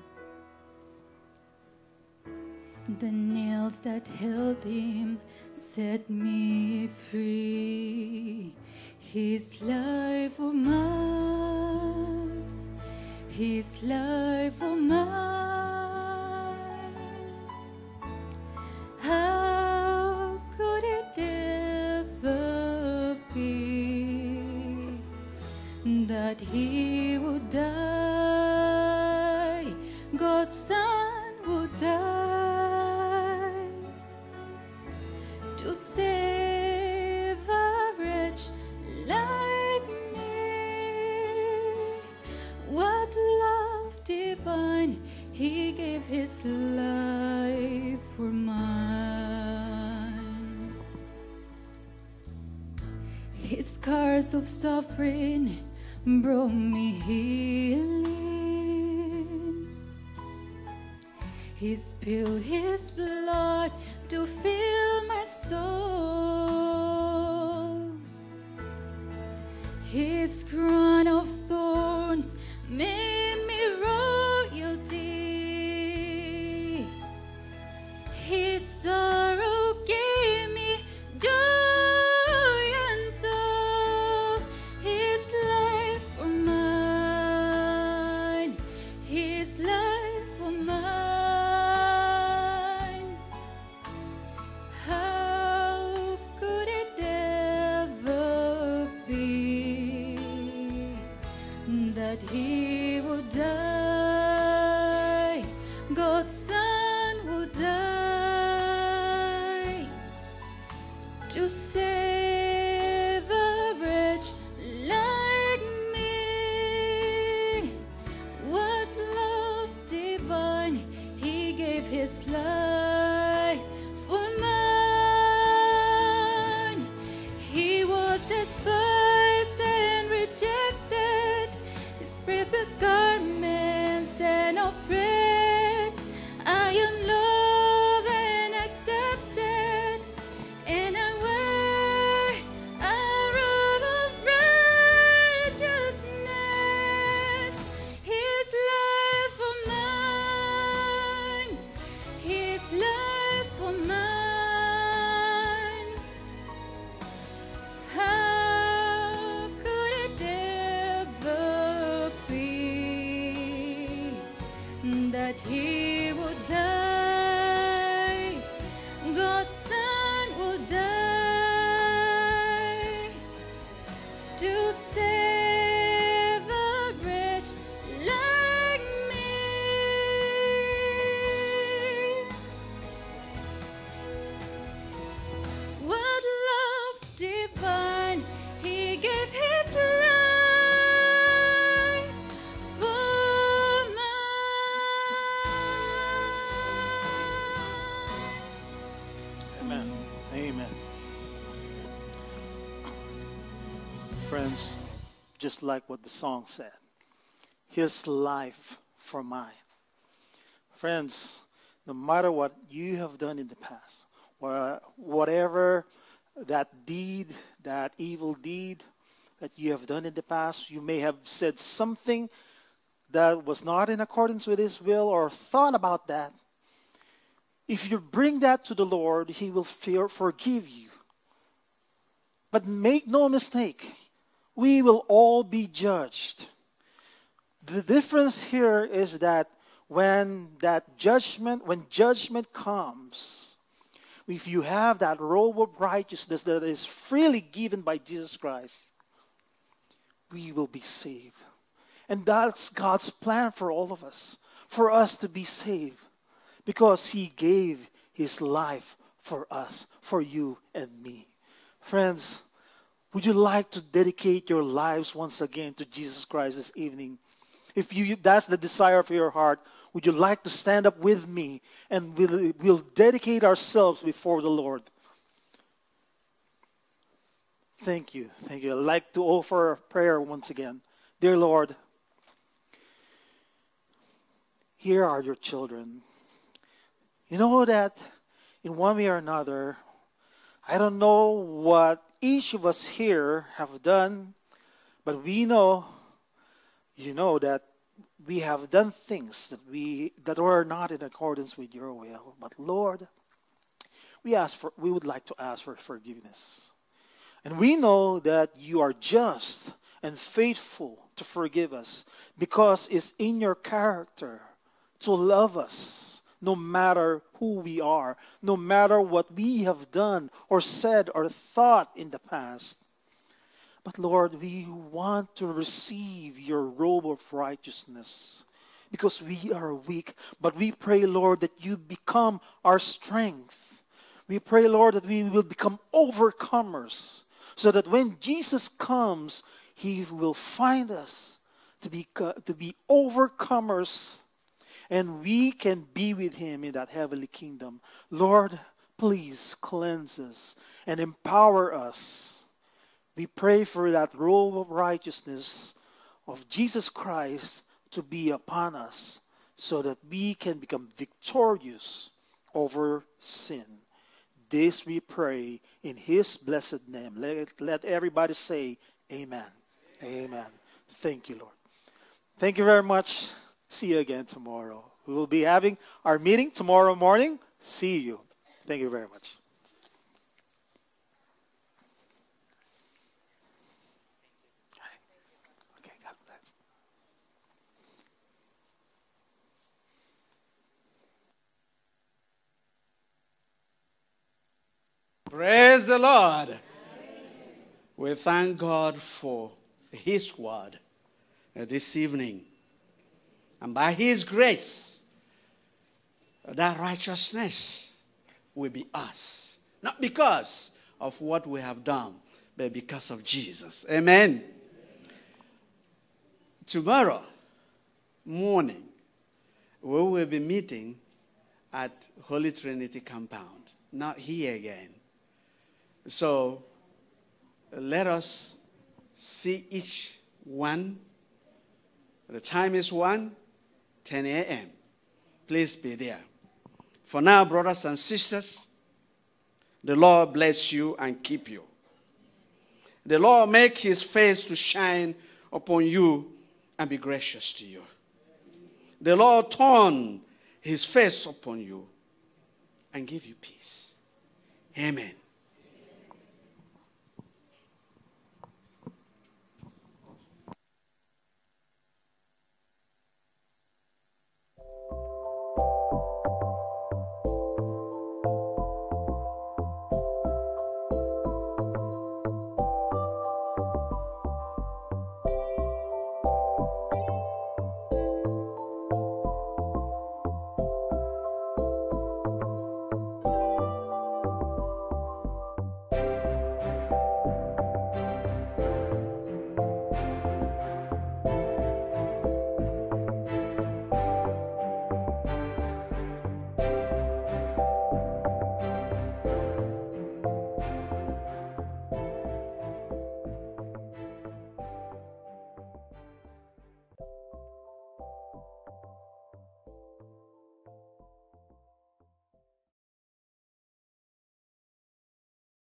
The nails that held him set me free. His life for mine, his life for mine. How could it ever be that he would die, God's Son would die to save a wretch like me? What love divine, he gave his life for mine. His scars of suffering brought me healing. He spilled his blood to fill my soul. His crown of thorns made me royalty. His sorrow gave me joy untold. His life for mine, his life for mine. How could it ever be that he would die, God's Son would die to save a wretch like me? What love divine, he gave his life for mine. He was despised and rejected, his precious garments and oppressed. I am loved and accepted, and I wear a robe of righteousness. His life for mine, his life for mine. How could it ever be that he would die, God's Son would die to save a wretch like me? What love divine, he gave his life for mine. Amen. Amen. Friends, just like what the song said, his life for mine. Friends, no matter what you have done in the past, or whatever that deed, that evil deed that you have done in the past, you may have said something that was not in accordance with His will or thought about that, if you bring that to the Lord, He will fear, forgive you. But make no mistake, we will all be judged. The difference here is that when that judgment, when judgment comes, if you have that robe of righteousness that is freely given by Jesus Christ, we will be saved. And that's God's plan for all of us, for us to be saved, because He gave His life for us, for you and me. Friends, would you like to dedicate your lives once again to Jesus Christ this evening? If you, that's the desire of your heart, would you like to stand up with me and we'll, we'll dedicate ourselves before the Lord? Thank you. Thank you. I'd like to offer a prayer once again. Dear Lord, here are your children. You know that in one way or another, I don't know what each of us here have done, but we know, you know, that we have done things that we that were not in accordance with your will. But Lord, we ask for we would like to ask for forgiveness. And we know that you are just and faithful to forgive us, because it's in your character to love us no matter who we are, no matter what we have done or said or thought in the past. But Lord, we want to receive your robe of righteousness because we are weak. But we pray, Lord, that you become our strength. We pray, Lord, that we will become overcomers, so that when Jesus comes, He will find us to be, to be overcomers, and we can be with Him in that heavenly kingdom. Lord, please cleanse us and empower us. We pray for that robe of righteousness of Jesus Christ to be upon us, so that we can become victorious over sin. This we pray in His blessed name. Let, let everybody say amen. Amen. Thank you, Lord. Thank you very much. See you again tomorrow. We will be having our meeting tomorrow morning. See you. Thank you very much. Okay, God bless. Praise the Lord. Amen. We thank God for His word this evening. And by His grace, that righteousness will be us. Not because of what we have done, but because of Jesus. Amen. Tomorrow morning, we will be meeting at Holy Trinity Compound. Not here again. So, let us see each one. The time is one, ten a.m. Please be there. For now, brothers and sisters, the Lord bless you and keep you. The Lord make His face to shine upon you and be gracious to you. The Lord turn His face upon you and give you peace. Amen.